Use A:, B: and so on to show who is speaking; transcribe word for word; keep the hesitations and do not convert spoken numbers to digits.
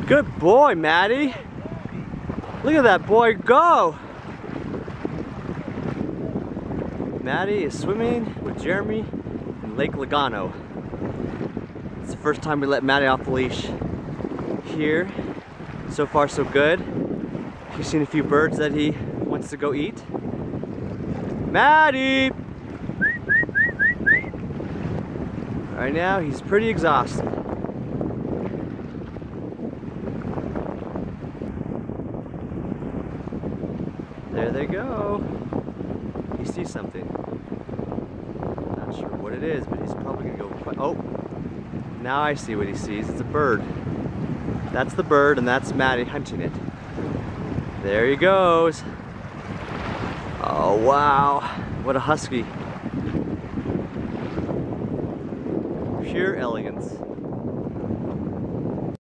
A: Good boy, Mattie. Look at that boy go. Mattie is swimming with Jeremy in Lake Langano. It's the first time we let Mattie off the leash here. So far, so good. He's seen a few birds that he wants to go eat. Mattie! Right now, he's pretty exhausted. There they go. He sees something. Not sure what it is, but he's probably gonna go. Oh, now I see what he sees. It's a bird. That's the bird, and that's Mattie hunting it. There he goes. Oh wow, what a husky. Pure elegance.